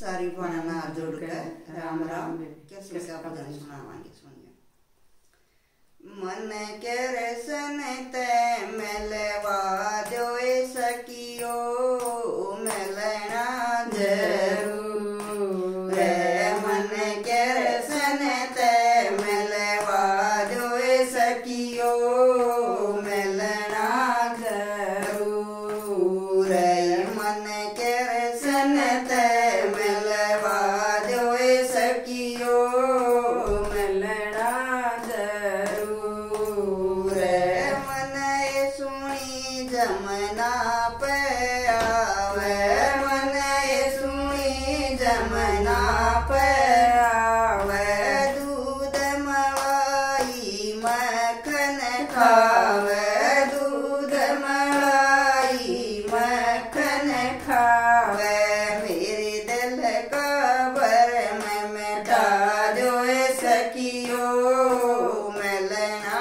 सारी भैणों नाल जुड़ के राम राम कैसे का भजन सुनावांगे। सुनिए। मन के रसन ते मिलवा दो सकियो मिलना जरूर मन के रसन ते मिलवा दो सकियो मिलना जरूर मन के रसन ते मिलवा दो सकियो मिलना जरूर मन सुनी जमना पे आवे मन सुनी जमना पे आवे दूध मलाई मक्खन खावे दूध मलाई मक्खन खावे मेरे दिल का भरम मिटा दो सकियो मिलना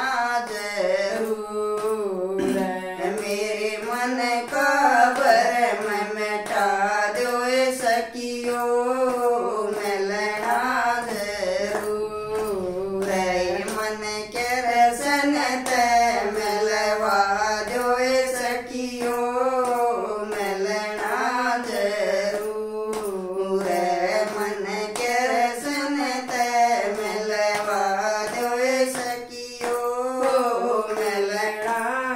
जरूर मेरे मन का भरम मिटा दो सकियो मिलना जरूर मन के रसन ते मिलवा दो सकियो मिलना जरूर मन के रसन ते मिलवा दो सकियो मिलना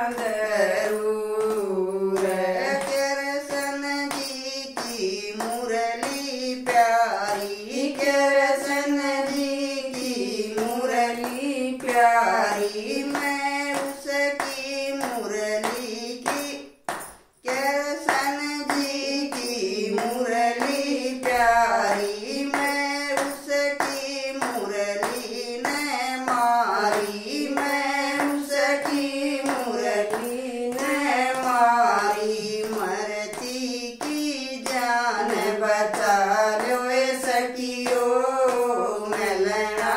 जरूर कृष्ण जी की मुरली प्यारी कृष्ण जी की मुरली प्यारी मैं उसकी मुरली की कृष्ण जी की मुरली प्यारी मैं उसकी मुरली ने मारी मैं उसकी मुरली ने मारी मरती की जान बचा लो सकियो मिलना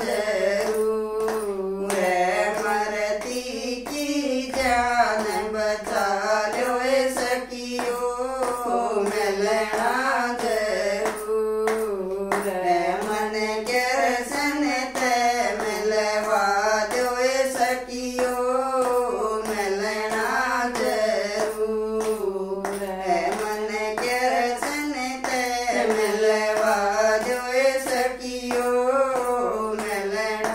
जरूर मरती की जान बचा लो सकियो मिलना जरूर मन के रसन ते मिलवा दो सकियो मिलना जरूर मन के रसन ते मिलवा दो सकियो मिलना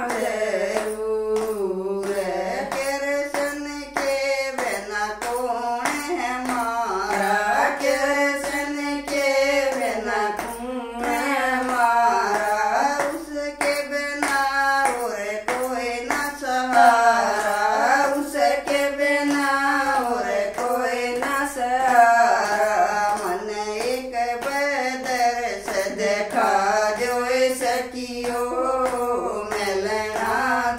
जरूर कृष्ण के बिना कौन है हमारा कृष्ण के बिना कौन है हमारा उसके बिना और कोई न सहारा उसके बिना और कोई न सहारा मन एक बदर से देखा जो सकियो मिलना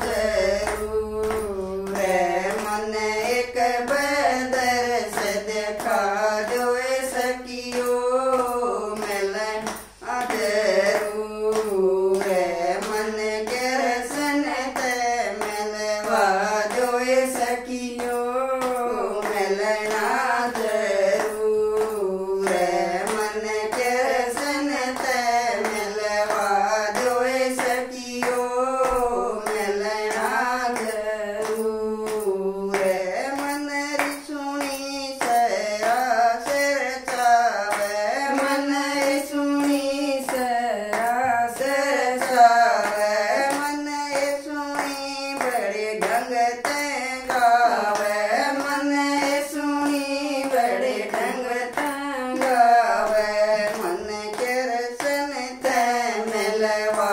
जरूर मन एक बदर से देखा जो सकियो मिलना जरूर मन के रसन ते मिलवा दो सकियो मिलना जरूर मन के रसन ते मिलवा दो सकियो मिलना जरूर मन सुनी सरा सिर चावे मन सुनी सरा सिर चावे मन सुनी बड़े ढंग ते गावे मन सुनी बड़े ढंग ते गावे मन के रसन ते मिलवा